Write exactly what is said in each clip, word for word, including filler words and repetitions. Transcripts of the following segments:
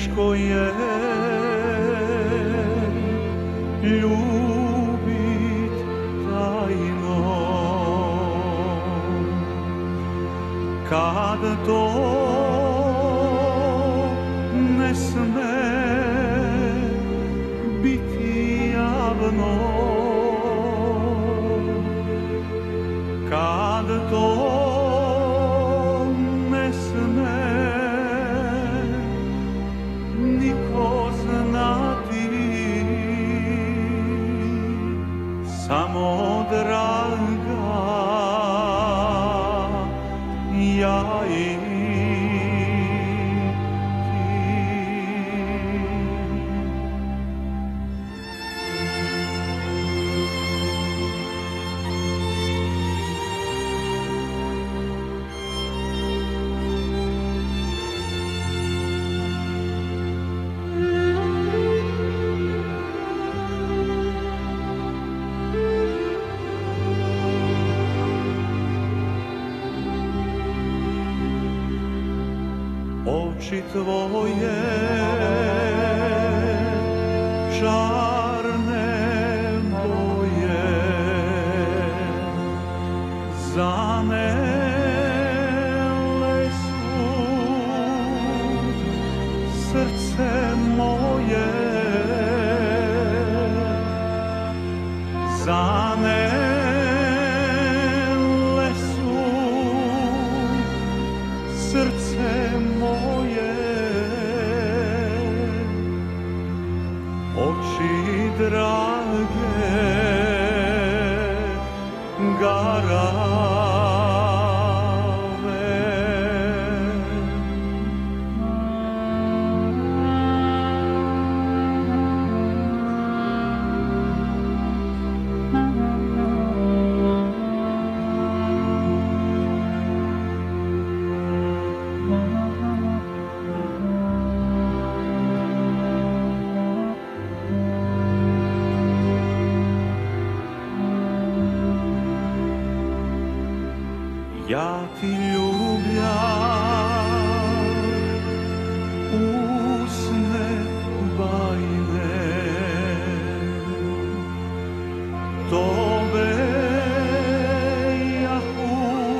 teško je ljubit tajno, kad to ne sme biti javno, kad to ne sme niko znati, samo draga ja i oči tvoje čarne boje zanele su srce moje, zanele su srce moje, oči drage garave. Ja ti ljubljam usne bajne, tobe jahu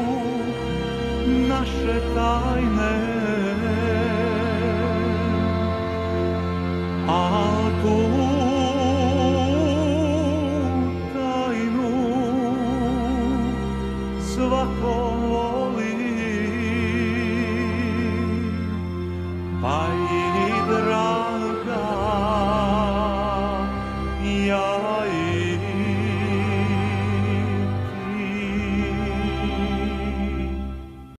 naše tajne, a